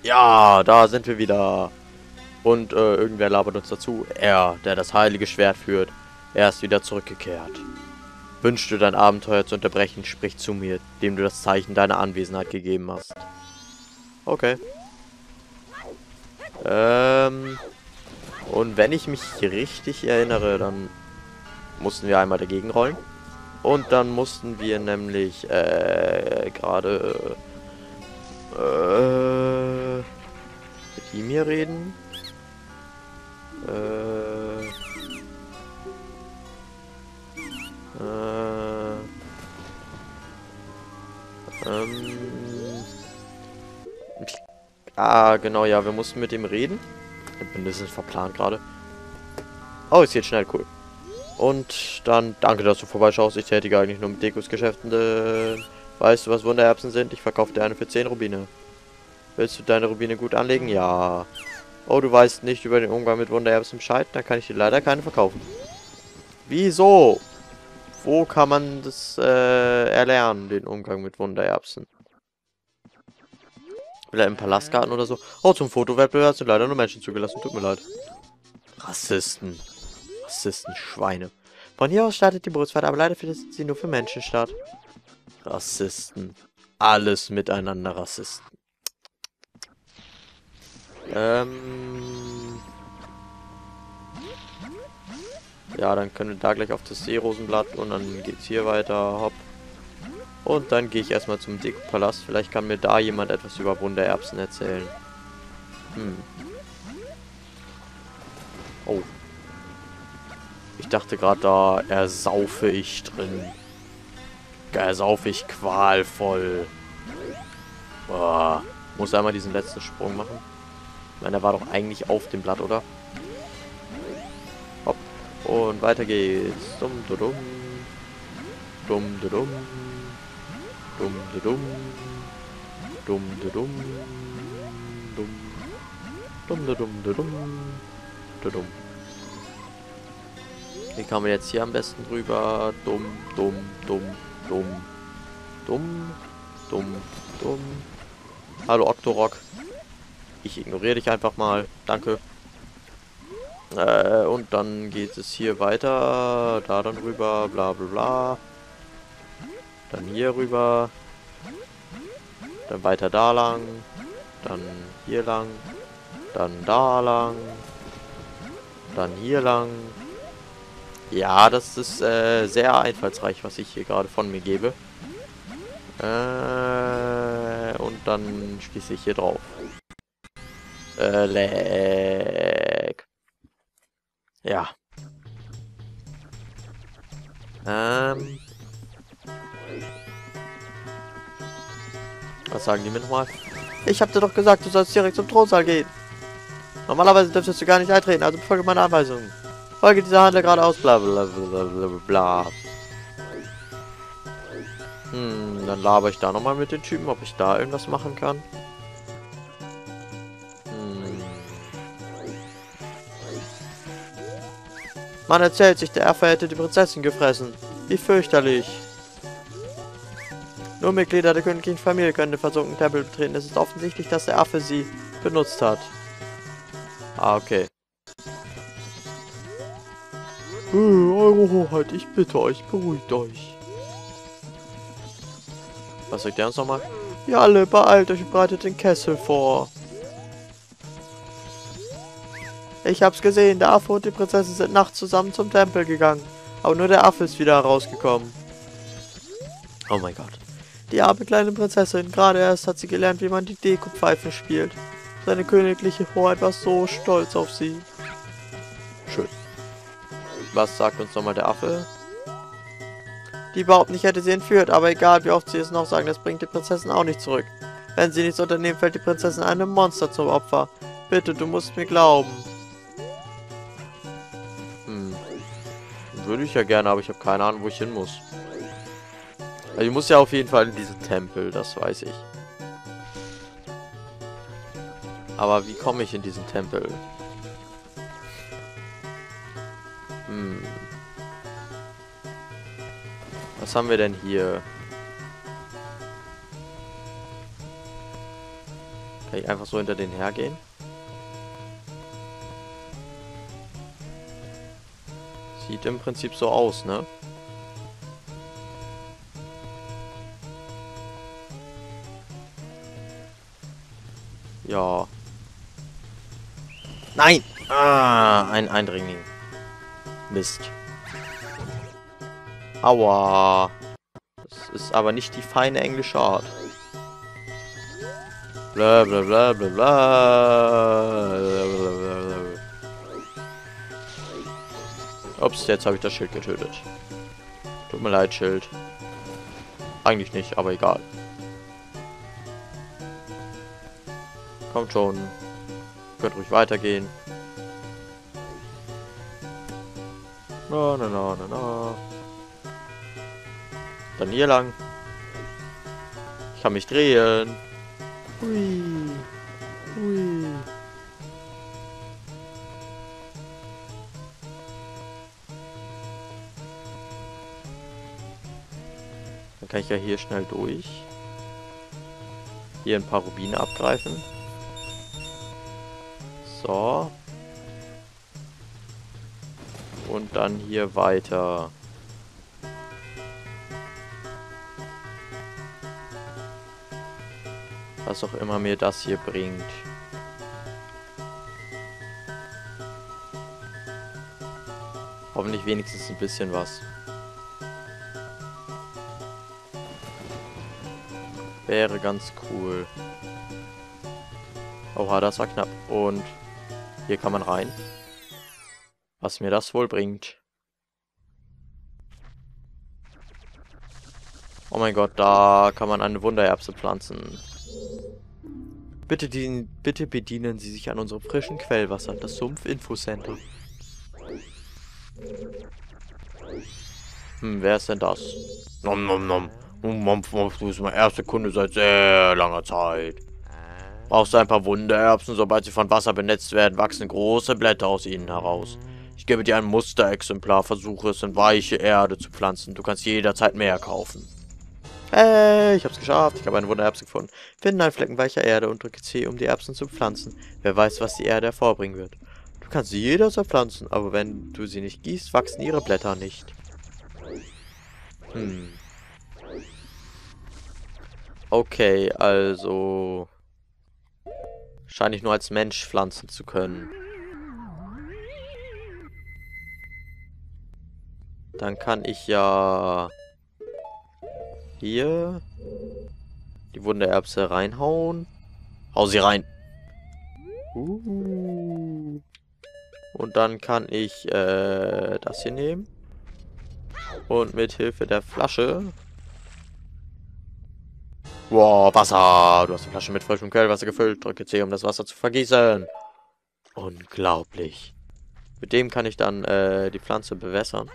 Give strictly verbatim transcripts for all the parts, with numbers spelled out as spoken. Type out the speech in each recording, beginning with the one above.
Ja, da sind wir wieder. Und äh, irgendwer labert uns dazu. Er, der das heilige Schwert führt, er ist wieder zurückgekehrt. Wünschst du dein Abenteuer zu unterbrechen, sprich zu mir, dem du das Zeichen deiner Anwesenheit gegeben hast. Okay. Ähm, und wenn ich mich richtig erinnere, dann mussten wir einmal dagegen rollen. Und dann mussten wir nämlich äh, gerade äh, mit ihm hier reden. Äh, äh, ähm, ah, genau, ja, wir mussten mit ihm reden. Mindestens verplant gerade. Oh, es geht schnell, cool. Und dann, danke, dass du vorbeischaust. Ich tätige eigentlich nur mit Dekos-Geschäften. Äh, weißt du, was Wundererbsen sind? Ich verkaufe dir eine für zehn Rubine. Willst du deine Rubine gut anlegen? Ja. Oh, du weißt nicht über den Umgang mit Wundererbsen Bescheid? Dann kann ich dir leider keine verkaufen. Wieso? Wo kann man das äh, erlernen, den Umgang mit Wundererbsen? Vielleicht im Palastgarten oder so? Oh, zum Fotowettbewerb sind leider nur Menschen zugelassen. Tut mir leid. Rassisten. Rassisten, Schweine. Von hier aus startet die Bootsfahrt, aber leider findet sie nur für Menschen statt. Rassisten. Alles miteinander Rassisten. Ähm... Ja, dann können wir da gleich auf das Seerosenblatt und dann geht's hier weiter. Hopp. Und dann gehe ich erstmal zum Dekopalast. Vielleicht kann mir da jemand etwas über Wundererbsen erzählen. Hm. Oh. Ich dachte gerade, da ersaufe ich drin. Da ersaufe ich qualvoll. Boah. Muss einmal diesen letzten Sprung machen. Ich meine, er war doch eigentlich auf dem Blatt, oder? Hopp. Und weiter geht's. Dumm, du dumm. Dumm, du dumm. Dumm, du dumm. Dumm, du dumm. Dumm. Dumm, du dumm, du dumm. Du dumm. Wie kann man jetzt hier am besten drüber? Dumm, dumm, dumm, dumm. Dumm, dumm, dumm. Hallo Octorok. Ich ignoriere dich einfach mal. Danke. Äh, und dann geht es hier weiter. Da dann rüber. Bla bla bla. Dann hier rüber. Dann weiter da lang. Dann hier lang. Dann da lang. Dann hier lang. Ja, das ist äh, sehr einfallsreich, was ich hier gerade von mir gebe. Äh, und dann schließe ich hier drauf. Äh, leck. Ja. Ähm. Was sagen die mir nochmal? Ich hab dir doch gesagt, du sollst direkt zum Thronsaal gehen. Normalerweise dürftest du gar nicht eintreten, also befolge meine Anweisungen. Folge dieser Handel geradeaus, bla bla bla bla bla. Hm, dann laber ich da nochmal mit den Typen, ob ich da irgendwas machen kann. Hm. Man erzählt sich, der Affe hätte die Prinzessin gefressen. Wie fürchterlich. Nur Mitglieder der königlichen Familie können den versunkenen Tempel betreten. Es ist offensichtlich, dass der Affe sie benutzt hat. Ah, okay. Äh, Eure Hoheit, ich bitte euch, beruhigt euch. Was sagt der uns nochmal? Ihr alle, beeilt euch und bereitet den Kessel vor. Ich hab's gesehen, der Affe und die Prinzessin sind nachts zusammen zum Tempel gegangen. Aber nur der Affe ist wieder herausgekommen. Oh mein Gott. Die arme kleine Prinzessin, gerade erst hat sie gelernt, wie man die Dekopfeife spielt. Seine königliche Hoheit war so stolz auf sie. Schön. Was sagt uns nochmal der Affe? Die behaupten, ich hätte sie entführt, aber egal wie oft sie es noch sagen, das bringt die Prinzessin auch nicht zurück. Wenn sie nichts unternehmen, fällt die Prinzessin einem Monster zum Opfer. Bitte, du musst mir glauben. Hm. Würde ich ja gerne, aber ich habe keine Ahnung, wo ich hin muss. Also ich muss ja auf jeden Fall in diesen Tempel, das weiß ich. Aber wie komme ich in diesen Tempel? Hm. Was haben wir denn hier? Kann ich einfach so hinter denen hergehen? Sieht im Prinzip so aus, ne? Ja. Nein! Ah, ein Eindringling. Mist. Aua. Das ist aber nicht die feine englische Art. Bla bla bla bla bla. Ups, jetzt habe ich das Schild getötet. Tut mir leid, Schild. Eigentlich nicht, aber egal. Kommt schon. Könnt ruhig weitergehen. Na, na, na, na, na. Dann hier lang. Ich kann mich drehen. Hui. Hui. Dann kann ich ja hier schnell durch. Hier ein paar Rubine abgreifen. So. Und dann hier weiter. Was auch immer mir das hier bringt. Hoffentlich wenigstens ein bisschen was. Wäre ganz cool. Oha, das war knapp. Und hier kann man rein. Was mir das wohl bringt. Oh mein Gott, da kann man eine Wundererbse pflanzen. Bitte, dien, bitte bedienen Sie sich an unserem frischen Quellwasser, das Sumpf-Infocenter. Hm, wer ist denn das? Nom nom nom. Du bist mein erster Kunde seit sehr langer Zeit. Brauchst du ein paar Wundererbsen? Sobald sie von Wasser benetzt werden, wachsen große Blätter aus ihnen heraus. Ich gebe dir ein Musterexemplar, versuche es in weiche Erde zu pflanzen. Du kannst jederzeit mehr kaufen. Hey, ich hab's geschafft. Ich habe eine Wundererbse gefunden. Finde einen Flecken weicher Erde und drücke C, um die Erbsen zu pflanzen. Wer weiß, was die Erde hervorbringen wird. Du kannst sie jederzeit pflanzen, aber wenn du sie nicht gießt, wachsen ihre Blätter nicht. Hm. Okay, also... scheine ich nur als Mensch pflanzen zu können. Dann kann ich ja... hier... die Wundererbse reinhauen. Hau sie rein. Uh. Und dann kann ich äh, das hier nehmen. Und mit Hilfe der Flasche... Wow, Wasser! Du hast die Flasche mit frischem Quellwasser gefüllt. Drücke C, um das Wasser zu vergießen. Unglaublich. Mit dem kann ich dann äh, die Pflanze bewässern.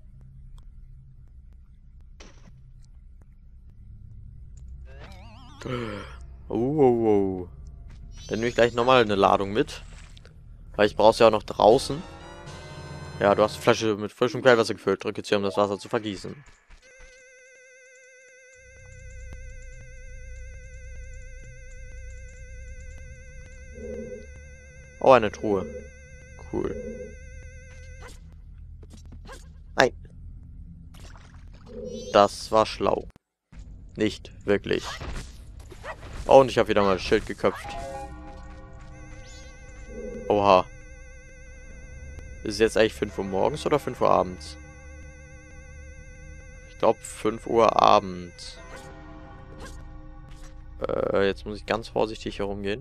Oh, oh, oh. Dann nehme ich gleich nochmal eine Ladung mit. Weil ich brauche es ja auch noch draußen. Ja, du hast die Flasche mit frischem Quellwasser gefüllt. Drücke C, um das Wasser zu vergießen. Oh, eine Truhe. Cool. Nein. Das war schlau. Nicht wirklich. Oh, und ich habe wieder mal das Schild geköpft. Oha. Ist es jetzt eigentlich fünf Uhr morgens oder fünf Uhr abends? Ich glaube fünf Uhr abends. Äh, jetzt muss ich ganz vorsichtig herumgehen.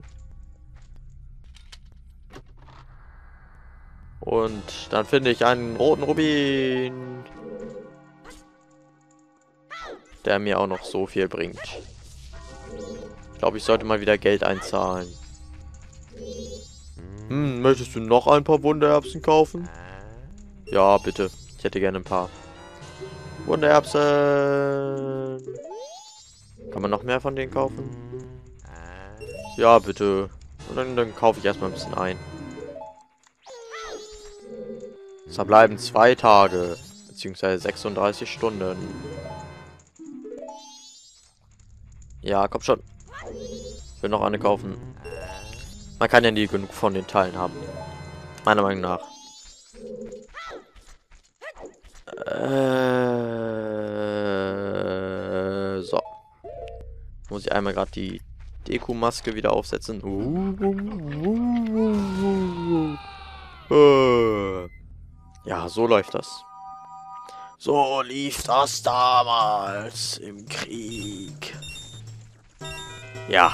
Und dann finde ich einen roten Rubin. Der mir auch noch so viel bringt. Ich glaube, ich sollte mal wieder Geld einzahlen. Hm, möchtest du noch ein paar Wundererbsen kaufen? Ja, bitte. Ich hätte gerne ein paar. Wundererbsen. Kann man noch mehr von denen kaufen? Ja, bitte. Und dann, dann kaufe ich erstmal ein bisschen ein. Es verbleiben zwei Tage. Beziehungsweise sechsunddreißig Stunden. Ja, komm schon. Ich will noch eine kaufen. Man kann ja nie genug von den Teilen haben. Meiner Meinung nach. Äh, so. Muss ich einmal gerade die Deko-Maske wieder aufsetzen. Ja, so läuft das. So lief das damals im Krieg. Ja.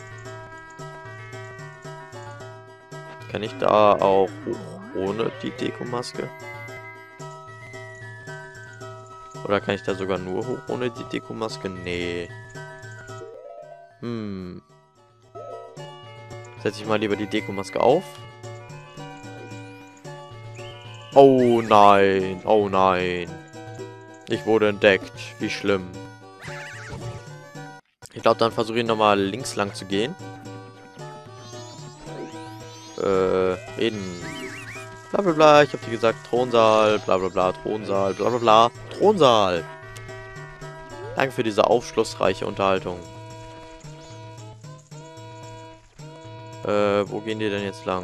Kann ich da auch hoch ohne die Deko-Maske? Oder kann ich da sogar nur hoch ohne die Deko-Maske? Nee. Hm. Setze ich mal lieber die Deko-Maske auf. Oh nein, oh nein. Ich wurde entdeckt. Wie schlimm. Ich glaube, dann versuche ich nochmal links lang zu gehen. Äh, reden. Bla bla bla, ich habe dir gesagt, Thronsaal, bla bla bla, Thronsaal, bla bla bla, Thronsaal. Danke für diese aufschlussreiche Unterhaltung. Äh, wo gehen die denn jetzt lang?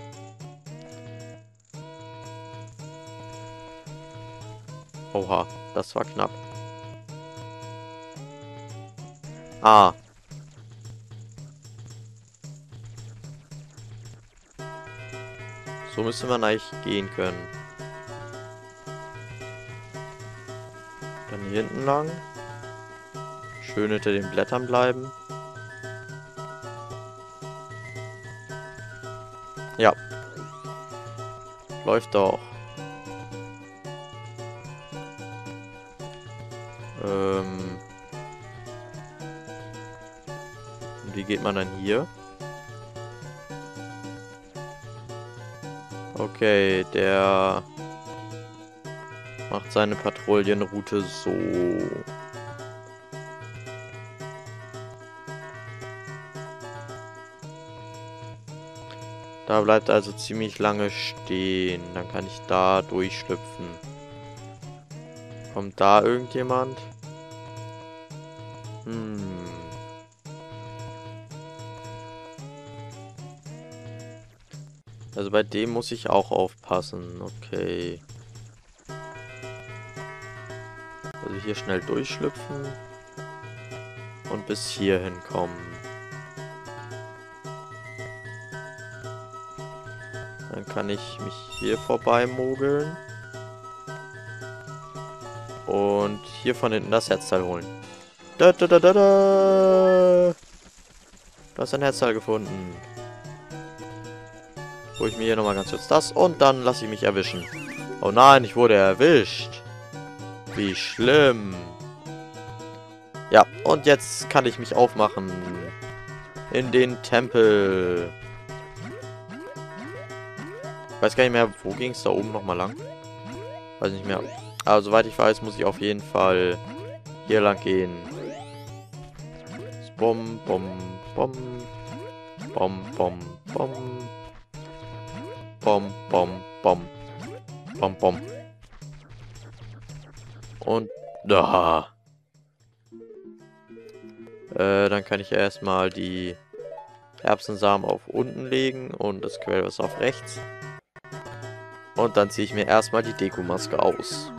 Oha, das war knapp. Ah. So müsste man eigentlich gehen können. Dann hier hinten lang. Schön hinter den Blättern bleiben. Ja. Läuft doch. Ähm. Und wie geht man dann hier? Okay, der macht seine Patrouillenroute so. Da bleibt also ziemlich lange stehen. Dann kann ich da durchschlüpfen. Kommt da irgendjemand? Hm. Also bei dem muss ich auch aufpassen. Okay. Also hier schnell durchschlüpfen. Und bis hierhin kommen. Dann kann ich mich hier vorbei mogeln. Und hier von hinten das Herzteil holen. Da, da, da, da, da. Du hast ein Herzteil gefunden. Hol ich mir hier nochmal ganz kurz das und dann lasse ich mich erwischen. Oh nein, ich wurde erwischt. Wie schlimm. Ja, und jetzt kann ich mich aufmachen. In den Tempel. Ich weiß gar nicht mehr, wo ging es da oben nochmal lang? Weiß nicht mehr. Aber soweit ich weiß, muss ich auf jeden Fall hier lang gehen. Bom, bom, bom. Bom, bom, bom. Bom, bom, bom. Bom, bom. Und da. Äh, dann kann ich erstmal die Erbsensamen auf unten legen und das Quellwasser auf rechts. Und dann ziehe ich mir erstmal die Deko-Maske aus.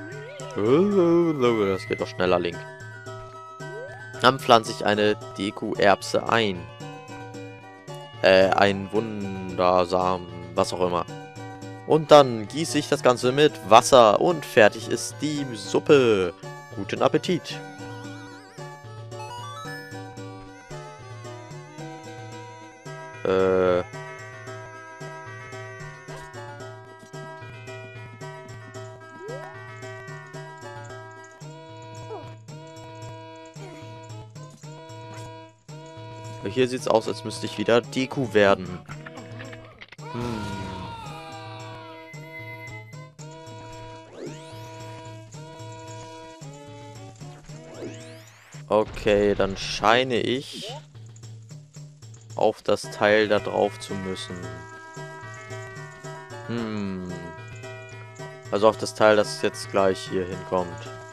Das geht doch schneller, Link. Dann pflanze ich eine Deko-Erbse ein. Äh, ein Wundersamen, was auch immer. Und dann gieße ich das Ganze mit Wasser und fertig ist die Suppe. Guten Appetit. Äh... Hier sieht es aus, als müsste ich wieder Deku werden. Hm. Okay, dann scheine ich auf das Teil da drauf zu müssen. Hm. Also auf das Teil, das jetzt gleich hier hinkommt.